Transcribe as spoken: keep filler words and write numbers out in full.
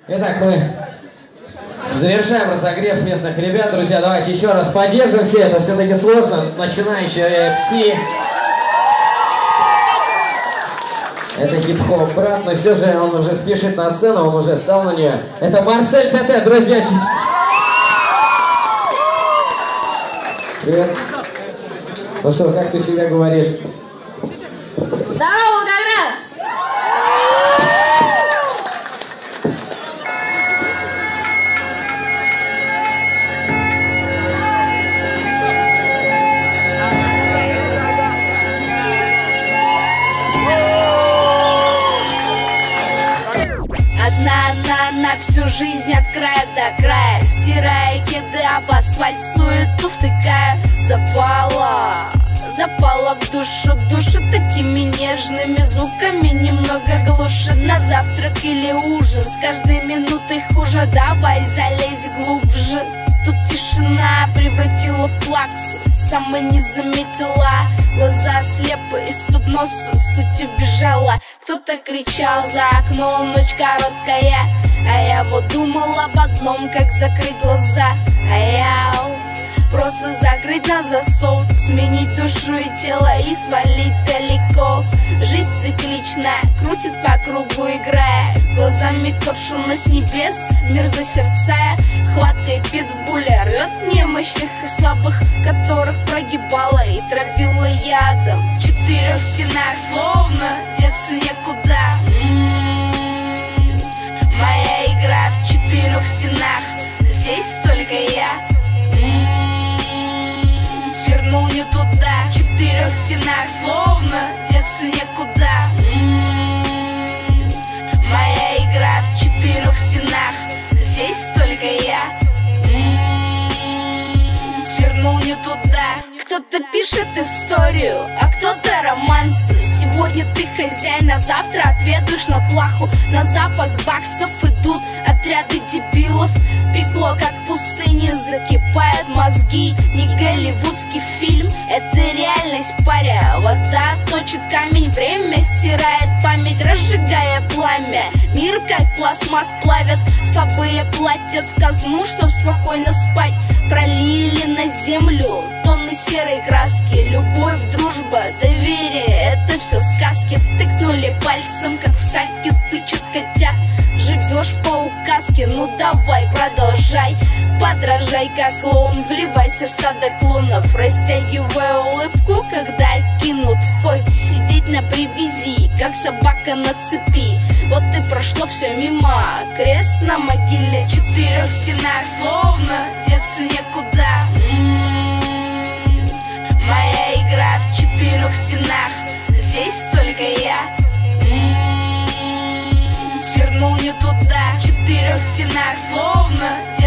Итак, мы завершаем разогрев местных ребят. Друзья, давайте еще раз поддержим все. Это все-таки сложно. Начинающий эф си. Это хип-хоп брат, но все же он уже спешит на сцену, он уже стал на нее. Это Марсель ТТ, друзья. Привет. Ну что, как ты всегда говоришь? Здорово, Гагра! Одна на всю жизнь от края до края, стирая кеды об асфальт, суету втыкая. Запала, запала в душу, душу такими нежными звуками, немного глушит. На завтрак или ужин, с каждой минутой хуже, давай залезь глубже. Тут тишина превратила в плакс, сама не заметила. Глаза слепы, из-под носа суть убежала. Кто-то кричал за окном, ночь короткая, а я вот думал об одном, как закрыть глаза. А я просто закрыть на засов, сменить душу и тело и свалить далеко. Жизнь цикличная, крутит по кругу, играя глазами коршуна с небес, мир засердцая. Хваткой питбуля рвет немощных и слабых, которых прогибала и травила ядом. В четырех стенах словно деться некуда. М-м-м. Моя игра в четырех стенах, здесь только я. М-м-м. Свернул не туда, в четырех стенах словно деться некуда. М-м-м. Моя игра в четырех стенах, здесь только я. М-м-м. Свернул не туда. Кто-то пишет историю, а кто-то романсы. Сегодня ты хозяин, а завтра ответишь на плаху. На запах баксов идут отряды дебилов. Пекло, как в пустыне, закипают мозги. Не голливудский фильм, это реальность, паря. Вода точит камень, время стирает память, разжигая пламя. Мир, как пластмасс, плавят, слабые платят в казну, чтоб спокойно спать. Пролили на землю тонны серой краски. Любовь, дружба, доверие, это все сказки. Тыкнули пальцем, как в саке тычут котят. Живешь по указке, ну давай, продолжай. Подражай, как клоун, вливайся в стадо клонов. Растягивая улыбку, когда кинут в кость. Сидеть на привязи, как собака на цепи. Вот и прошло все мимо, крест на могиле. В четырех стенах словно деться некуда. М-м-м. Моя игра в четырех стенах, здесь только я. М-м-м. Свернул не туда, в четырех стенах словно